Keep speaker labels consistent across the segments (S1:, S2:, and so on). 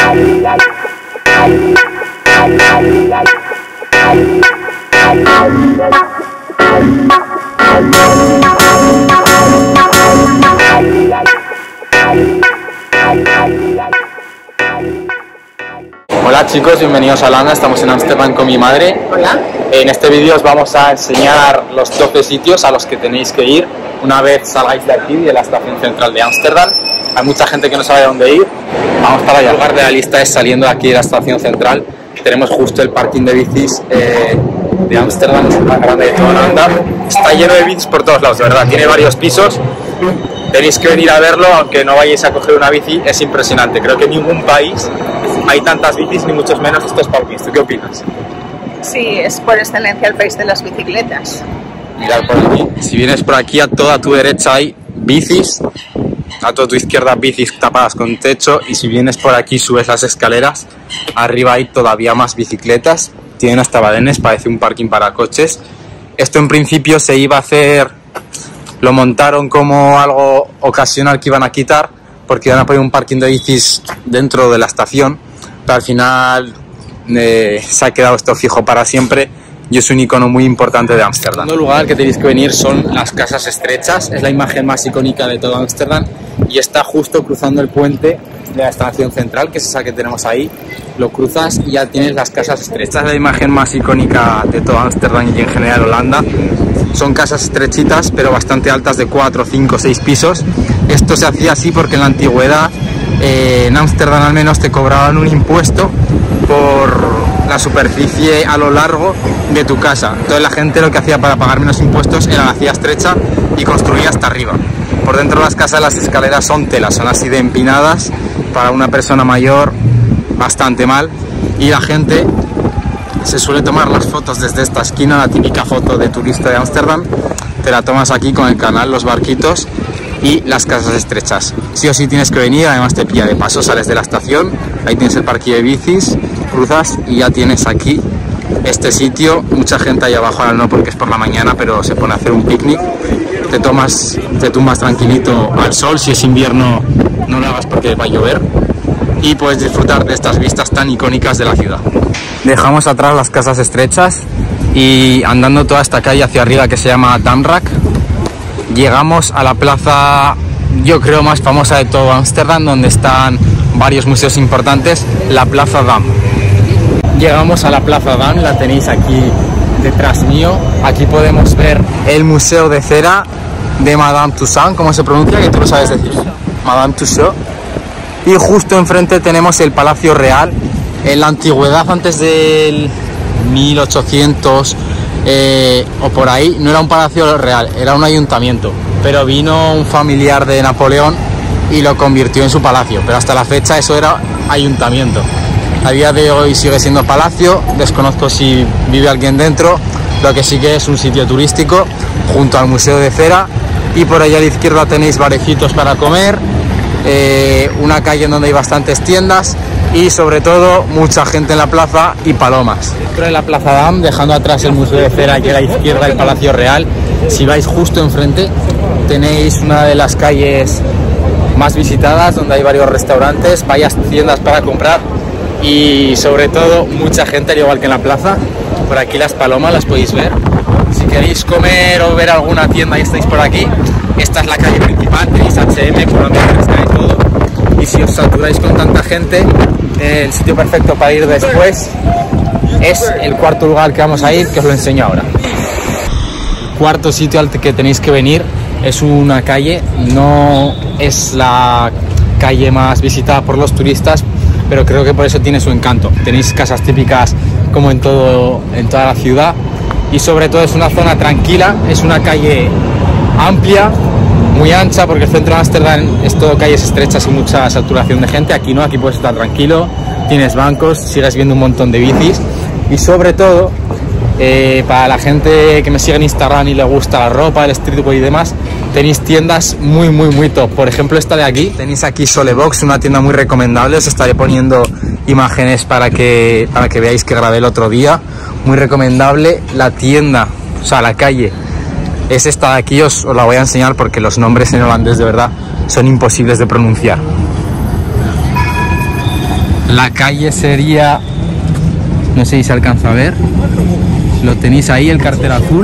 S1: Hola chicos, bienvenidos a Holanda, estamos en Ámsterdam con mi madre.
S2: Hola.
S1: En este vídeo os vamos a enseñar los 12 sitios a los que tenéis que ir una vez salgáis de aquí, de la estación central de Ámsterdam. Hay mucha gente que no sabe dónde ir. Vamos para allá. El lugar de la lista es saliendo de aquí de la estación central. Tenemos justo el parking de bicis de Ámsterdam, es el más grande de toda Holanda. Está lleno de bicis por todos lados, de verdad. Tiene varios pisos. Tenéis que venir a verlo, aunque no vayáis a coger una bici, es impresionante. Creo que en ningún país hay tantas bicis, ni muchos menos estos parkings. ¿Tú qué opinas?
S2: Sí, es por excelencia el país de las bicicletas.
S1: Mirad por aquí. Si vienes por aquí, a toda tu derecha hay bicis, a toda tu izquierda bicis tapadas con techo, y si vienes por aquí subes las escaleras, arriba hay todavía más bicicletas, tienen hasta badenes, parece un parking para coches. Esto en principio se iba a hacer, lo montaron como algo ocasional que iban a quitar, porque iban a poner un parking de bicis dentro de la estación, pero al final se ha quedado esto fijo para siempre y es un icono muy importante de Ámsterdam. El segundo lugar que tenéis que venir son las casas estrechas, es la imagen más icónica de todo Ámsterdam y está justo cruzando el puente de la estación central, que es esa que tenemos ahí. Lo cruzas y ya tienes las casas estrechas. Es la imagen más icónica de todo Ámsterdam y en general Holanda. Son casas estrechitas pero bastante altas, de 4, 5, 6 pisos. Esto se hacía así porque en la antigüedad en Ámsterdam al menos te cobraban un impuesto por la superficie a lo largo de tu casa. Entonces la gente lo que hacía para pagar menos impuestos era la hacía estrecha y construía hasta arriba. Por dentro de las casas las escaleras son tela, son así de empinadas, para una persona mayor bastante mal, y la gente se suele tomar las fotos desde esta esquina, la típica foto de turista de Ámsterdam. Te la tomas aquí con el canal, los barquitos y las casas estrechas. Sí o sí tienes que venir, además te pilla de paso, sales de la estación, ahí tienes el parque de bicis, cruzas y ya tienes aquí este sitio. Mucha gente ahí abajo, ahora no porque es por la mañana, pero se pone a hacer un picnic. Te tumbas tranquilito al sol, si es invierno no lo hagas porque va a llover, y puedes disfrutar de estas vistas tan icónicas de la ciudad. Dejamos atrás las casas estrechas y andando toda esta calle hacia arriba que se llama Damrak, llegamos a la plaza, yo creo más famosa de todo Ámsterdam, donde están varios museos importantes, la Plaza Dam. Llegamos a la Plaza Dam, la tenéis aquí detrás mío. Aquí podemos ver el museo de cera de Madame Tussauds, ¿cómo se pronuncia? Que tú lo sabes decir. Madame Tussauds. Y justo enfrente tenemos el Palacio Real. En la antigüedad, antes del 1800 o por ahí, no era un palacio real, era un ayuntamiento, pero vino un familiar de Napoleón y lo convirtió en su palacio, pero hasta la fecha eso era ayuntamiento. A día de hoy sigue siendo palacio, desconozco si vive alguien dentro. Lo que sí que es un sitio turístico junto al Museo de Cera, y por allá a la izquierda tenéis barecitos para comer, una calle en donde hay bastantes tiendas y sobre todo mucha gente en la plaza y palomas. Dentro de la Plaza Dam, dejando atrás el Museo de Cera y a la izquierda el Palacio Real, si vais justo enfrente tenéis una de las calles más visitadas, donde hay varios restaurantes, varias tiendas para comprar y sobre todo mucha gente, al igual que en la plaza. Por aquí las palomas las podéis ver. Si queréis comer o ver alguna tienda y estáis por aquí, esta es la calle principal, tenéis H&M, por donde estáis todo. Y si os saturáis con tanta gente, el sitio perfecto para ir después es el cuarto lugar que vamos a ir, que os lo enseño ahora. El cuarto sitio al que tenéis que venir es una calle, no es la calle más visitada por los turistas, pero creo que por eso tiene su encanto. Tenéis casas típicas como en toda la ciudad, y sobre todo es una zona tranquila, es una calle amplia, muy ancha, porque el centro de Ámsterdam es todo calles estrechas y mucha saturación de gente. Aquí no, aquí puedes estar tranquilo, tienes bancos, sigues viendo un montón de bicis, y sobre todo para la gente que me sigue en Instagram y le gusta la ropa, el streetwear y demás, tenéis tiendas muy top. Por ejemplo, esta de aquí, tenéis aquí Solebox, una tienda muy recomendable. Os estaré poniendo imágenes para que veáis que grabé el otro día. Muy recomendable. La tienda, o sea, la calle es esta de aquí. Os la voy a enseñar porque los nombres en holandés de verdad son imposibles de pronunciar. La calle sería, no sé si se alcanza a ver, lo tenéis ahí, el cartel azul,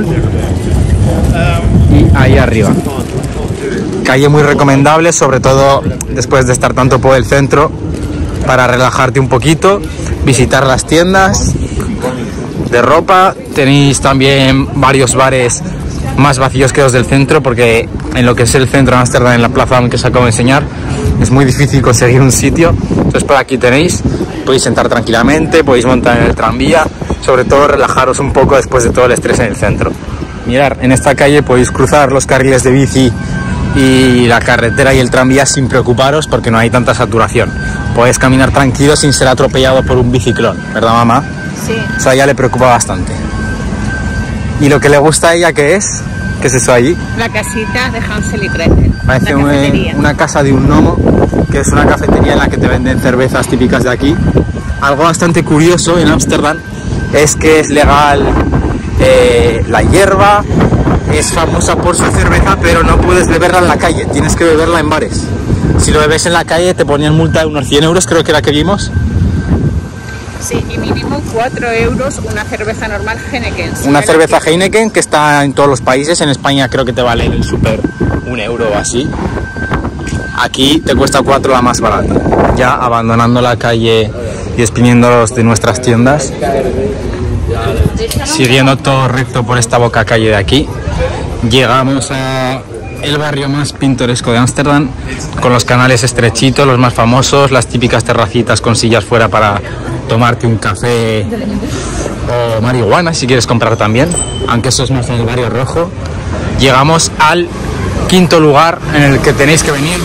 S1: y ahí arriba. Calle muy recomendable, sobre todo después de estar tanto por el centro, para relajarte un poquito, visitar las tiendas de ropa. Tenéis también varios bares más vacíos que los del centro, porque en lo que es el centro de Ámsterdam, en la plaza que os acabo de enseñar, es muy difícil conseguir un sitio. Entonces por aquí tenéis, podéis sentar tranquilamente, podéis montar en el tranvía, sobre todo relajaros un poco después de todo el estrés en el centro. Mirad, en esta calle podéis cruzar los carriles de bici y la carretera y el tranvía sin preocuparos, porque no hay tanta saturación. Podéis caminar tranquilo sin ser atropellado por un biciclón, ¿verdad, mamá?
S2: Sí.
S1: O sea, a ella le preocupa bastante. ¿Y lo que le gusta a ella qué es? ¿Qué es eso allí?
S2: La casita de Hansel y Gretel.
S1: Parece una casa de un gnomo, que es una cafetería en la que te venden cervezas típicas de aquí. Algo bastante curioso en Ámsterdam es que es legal la hierba, es famosa por su cerveza, pero no puedes beberla en la calle, tienes que beberla en bares. Si lo bebes en la calle te ponían multa de unos 100 euros, creo que era que vimos.
S2: Sí, y mínimo 4 euros una cerveza normal Heineken.
S1: Una cerveza Heineken que está en todos los países. En España creo que te vale en el súper 1 euro o así. Aquí te cuesta 4 la más barata. Ya abandonando la calle y despidiéndonos de nuestras tiendas, siguiendo todo recto por esta boca calle de aquí, llegamos a el barrio más pintoresco de Ámsterdam, con los canales estrechitos, los más famosos, las típicas terracitas con sillas fuera para tomarte un café o marihuana si quieres comprar también, aunque eso es más en el barrio rojo. Llegamos al quinto lugar en el que tenéis que venir,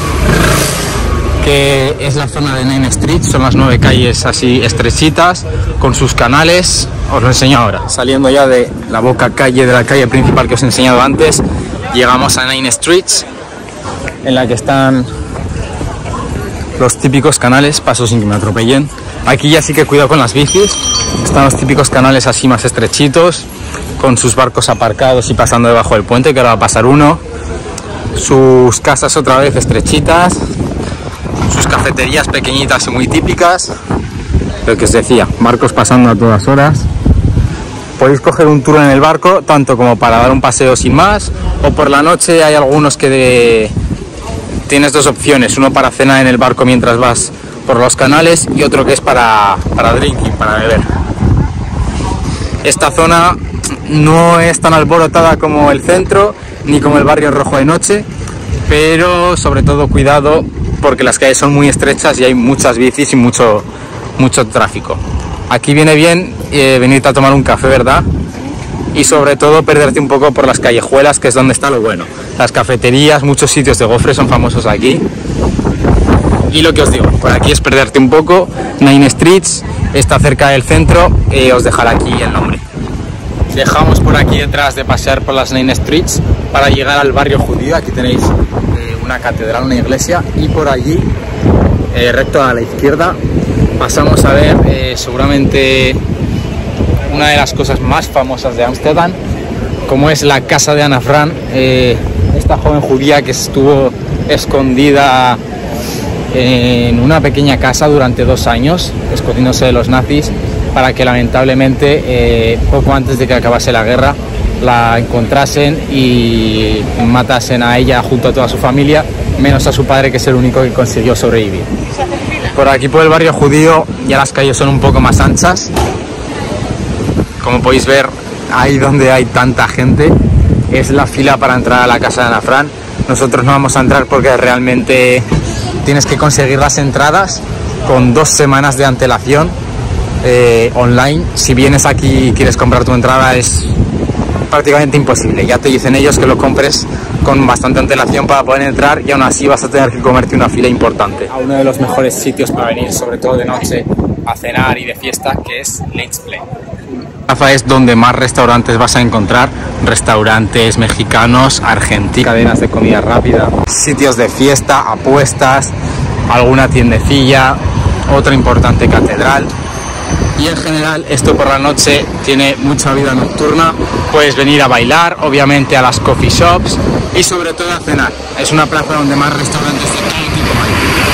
S1: que es la zona de 9 Street. Son las 9 calles así estrechitas con sus canales. Os lo enseño ahora. Saliendo ya de la boca calle de la calle principal que os he enseñado antes, llegamos a 9 Streets, en la que están los típicos canales. Paso sin que me atropellen. Aquí ya sí que cuidado con las bicis. Están los típicos canales así más estrechitos, con sus barcos aparcados y pasando debajo del puente, que ahora va a pasar uno. Sus casas otra vez estrechitas, sus cafeterías pequeñitas y muy típicas. Lo que os decía, barcos pasando a todas horas. Podéis coger un tour en el barco, tanto como para dar un paseo sin más, o por la noche hay algunos que tienes dos opciones, uno para cenar en el barco mientras vas por los canales y otro que es para drinking, para beber. Esta zona no es tan alborotada como el centro ni como el barrio rojo de noche, pero sobre todo cuidado porque las calles son muy estrechas y hay muchas bicis y mucho tráfico. Aquí viene bien venirte a tomar un café, ¿verdad? Y sobre todo perderte un poco por las callejuelas, que es donde está lo bueno. Las cafeterías, muchos sitios de gofres son famosos aquí. Y lo que os digo, por aquí es perderte un poco. 9 Streets está cerca del centro, os dejaré aquí el nombre. Dejamos por aquí detrás de pasear por las 9 Streets para llegar al barrio judío. Aquí tenéis una catedral, una iglesia, y por allí, recto a la izquierda, pasamos a ver seguramente una de las cosas más famosas de Ámsterdam, como es la casa de Ana Frank, esta joven judía que estuvo escondida en una pequeña casa durante 2 años, escondiéndose de los nazis, para que lamentablemente poco antes de que acabase la guerra la encontrasen y matasen a ella junto a toda su familia, menos a su padre, que es el único que consiguió sobrevivir. Por aquí, por el barrio judío, ya las calles son un poco más anchas. Como podéis ver, ahí donde hay tanta gente es la fila para entrar a la casa de Ana Frank. Nosotros no vamos a entrar porque realmente tienes que conseguir las entradas con 2 semanas de antelación online. Si vienes aquí y quieres comprar tu entrada es prácticamente imposible. Ya te dicen ellos que lo compres con bastante antelación para poder entrar, y aún así vas a tener que comerte una fila importante. A uno de los mejores sitios para venir, sobre todo de noche, a cenar y de fiesta, que es Let's Play. Es donde más restaurantes vas a encontrar, restaurantes mexicanos, argentinos, cadenas de comida rápida, sitios de fiesta, apuestas, alguna tiendecilla, otra importante catedral. Y en general esto por la noche tiene mucha vida nocturna. Puedes venir a bailar, obviamente a las coffee shops y sobre todo a cenar. Es una plaza donde más restaurantes de todo tipo hay.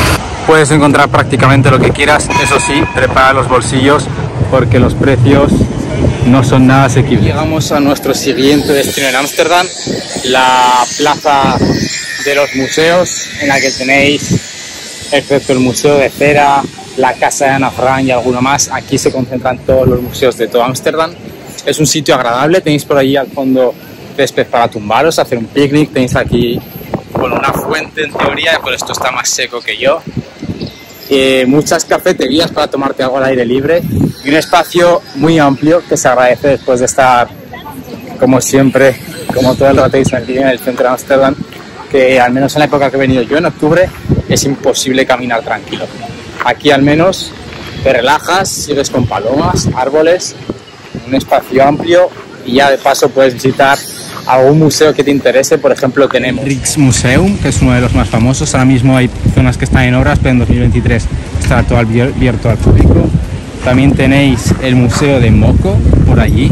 S1: puedes encontrar prácticamente lo que quieras. Eso sí, prepara los bolsillos porque los precios no son nada asequibles. Llegamos a nuestro siguiente destino en Ámsterdam, la plaza de los museos, en la que tenéis, excepto el Museo de Cera, la Casa de Ana Frank y alguno más, aquí se concentran todos los museos de todo Ámsterdam. Es un sitio agradable, tenéis por allí al fondo césped para tumbaros, hacer un picnic, tenéis aquí con una fuente en teoría, por esto está más seco que yo. Muchas cafeterías para tomarte algo al aire libre y un espacio muy amplio que se agradece después de estar, como siempre, como todo el rato aquí en el centro de Ámsterdam, que al menos en la época que he venido yo, en octubre, es imposible caminar tranquilo. Aquí al menos te relajas, sigues con palomas, árboles, un espacio amplio y ya de paso puedes visitar algún museo que te interese. Por ejemplo, tenemos Rijksmuseum, que es uno de los más famosos. Ahora mismo hay zonas que están en obras, pero en 2023 estará todo abierto al público. También tenéis el Museo de Moco por allí.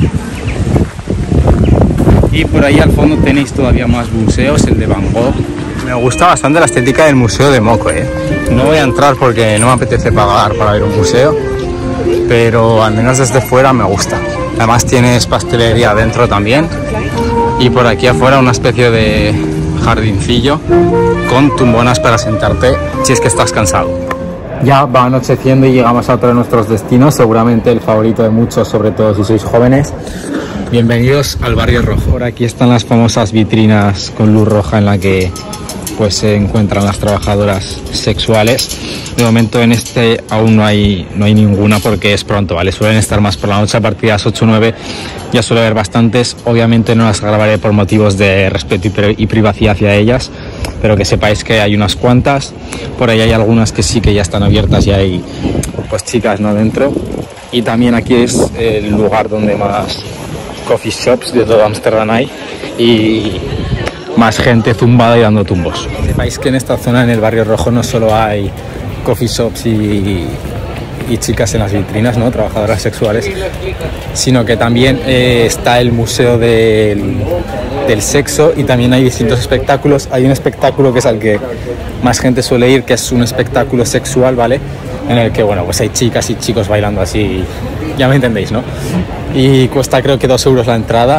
S1: Y por ahí al fondo tenéis todavía más museos, el de Van Gogh. Me gusta bastante la estética del Museo de Moco, No voy a entrar porque no me apetece pagar para ver un museo, pero al menos desde fuera me gusta. Además tienes pastelería adentro también. Y por aquí afuera una especie de jardincillo con tumbonas para sentarte si es que estás cansado. Ya va anocheciendo y llegamos a otro de nuestros destinos, seguramente el favorito de muchos, sobre todo si sois jóvenes. Bienvenidos al Barrio Rojo. Por aquí están las famosas vitrinas con luz roja en la que pues se encuentran las trabajadoras sexuales. De momento en este aún no hay ninguna porque es pronto, ¿vale? Suelen estar más por la noche, a partir de las 8 o 9 ya suele haber bastantes. Obviamente no las grabaré por motivos de respeto y privacidad hacia ellas, pero que sepáis que hay unas cuantas. Por ahí hay algunas que sí que ya están abiertas y hay pues chicas, ¿no?, dentro. Y también aquí es el lugar donde más coffee shops de todo Ámsterdam hay y más gente zumbada y dando tumbos. Sepáis que en esta zona, en el Barrio Rojo, no solo hay coffee shops y chicas en las vitrinas, ¿no?, trabajadoras sexuales, sino que también está el Museo del Sexo y también hay distintos espectáculos. Hay un espectáculo que es al que más gente suele ir, que es un espectáculo sexual, ¿vale?, en el que, bueno, pues hay chicas y chicos bailando así, ya me entendéis, ¿no? Y cuesta creo que 2 euros la entrada.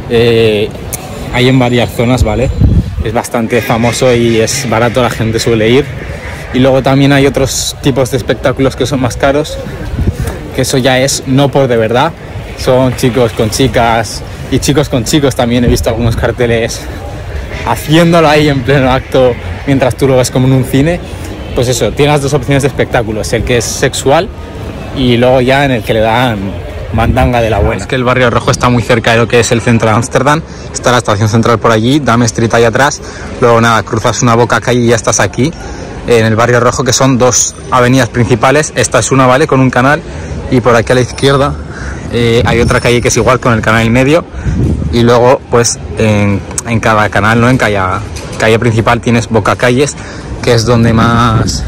S1: Hay en varias zonas, ¿vale? Es bastante famoso y es barato, la gente suele ir. Y luego también hay otros tipos de espectáculos que son más caros, que eso ya es no por de verdad, son chicos con chicas y chicos con chicos también. He visto algunos carteles haciéndolo ahí en pleno acto mientras tú lo ves como en un cine. Pues eso, tienes las dos opciones de espectáculos, el que es sexual y luego ya en el que le dan mandanga de la buena. Es que el Barrio Rojo está muy cerca de lo que es el centro de Ámsterdam, está la estación central por allí, Dam Street ahí atrás, luego nada, cruzas una boca calle y ya estás aquí en el Barrio Rojo, que son 2 avenidas principales. Esta es una, ¿vale?, con un canal, y por aquí a la izquierda hay otra calle que es igual con el canal en medio, y luego pues en cada canal, ¿no?, en calle principal tienes boca calles, que es donde más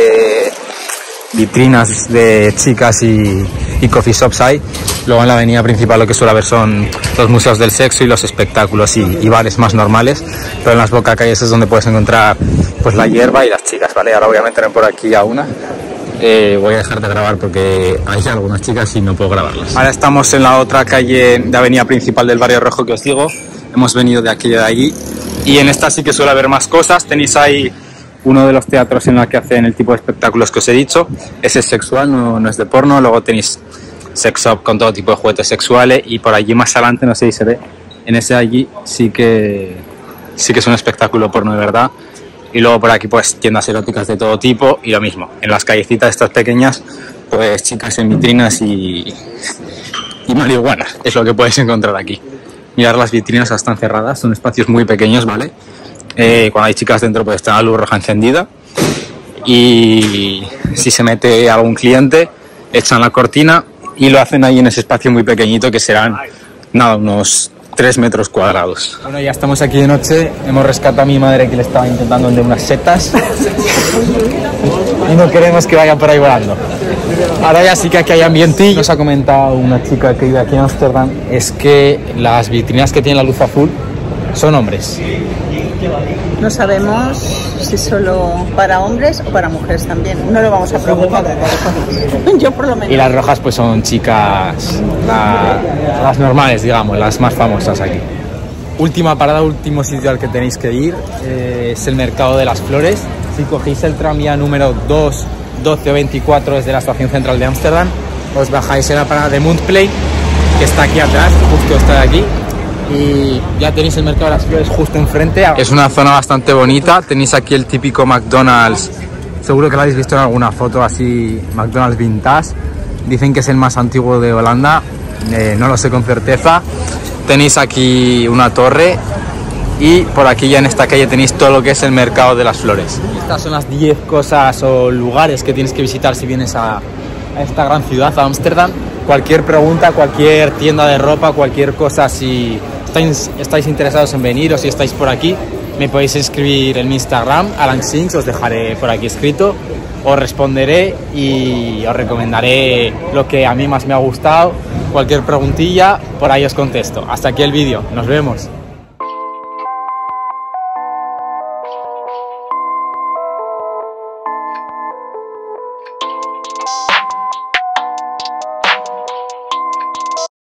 S1: vitrinas de chicas y coffee shops hay. Luego en la avenida principal lo que suele haber son los museos del sexo y los espectáculos y bares más normales, pero en las boca calles es donde puedes encontrar pues la hierba y las chicas, ¿vale? Ahora voy a meterme por aquí a una. Voy a dejar de grabar porque hay algunas chicas y no puedo grabarlas. Ahora estamos en la otra calle de avenida principal del Barrio Rojo que os digo. Hemos venido de aquí y de allí, y en esta sí que suele haber más cosas. Tenéis ahí uno de los teatros en el que hacen el tipo de espectáculos que os he dicho. Ese es sexual, no es de porno. Luego tenéis sex shop con todo tipo de juguetes sexuales, y por allí más adelante, no sé si se ve, en ese allí sí que es un espectáculo porno de verdad. Y luego por aquí pues tiendas eróticas de todo tipo, y lo mismo, en las callecitas estas pequeñas pues chicas en vitrinas y marihuana, es lo que puedes encontrar aquí. Mirad, las vitrinas están cerradas, son espacios muy pequeños, ¿vale? Cuando hay chicas dentro pues está la luz roja encendida, y si se mete algún cliente echan la cortina y lo hacen ahí en ese espacio muy pequeñito, que serán nada, unos 3 metros cuadrados. Bueno, ya estamos aquí de noche, hemos rescatado a mi madre que le estaba intentando vender unas setas y no queremos que vayan por ahí volando. Ahora ya sí que aquí hay ambiente. Y nos ha comentado una chica que vive aquí en Ámsterdam, es que las vitrinas que tienen la luz azul son hombres
S2: No sabemos si solo para hombres o para mujeres también. No lo vamos a preguntar. Yo por lo menos.
S1: Y las rojas pues son chicas, las normales, digamos, las más famosas aquí. Última parada, último sitio al que tenéis que ir, es el Mercado de las Flores. Si cogéis el tranvía número 2, 12 o 24 desde la estación central de Ámsterdam, os bajáis en la parada de Muntplein, que está aquí atrás, justo está de aquí. Y ya tenéis el Mercado de las Flores justo enfrente. Es una zona bastante bonita, tenéis aquí el típico McDonald's, seguro que lo habéis visto en alguna foto así, McDonald's vintage. Dicen que es el más antiguo de Holanda, no lo sé con certeza. Tenéis aquí una torre y por aquí ya en esta calle tenéis todo lo que es el Mercado de las Flores. Estas son las 10 cosas o lugares que tienes que visitar si vienes a esta gran ciudad, a Ámsterdam. Cualquier pregunta, cualquier tienda de ropa, cualquier cosa, si estáis interesados en venir o si estáis por aquí, me podéis escribir en mi Instagram, Alan Sinks, os dejaré por aquí escrito, os responderé y os recomendaré lo que a mí más me ha gustado. Cualquier preguntilla, por ahí os contesto. Hasta aquí el vídeo, nos vemos.